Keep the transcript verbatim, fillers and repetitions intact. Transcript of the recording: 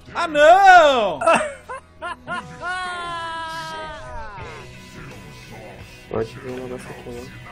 Ah, não! Pode vir um negócio aqui, né?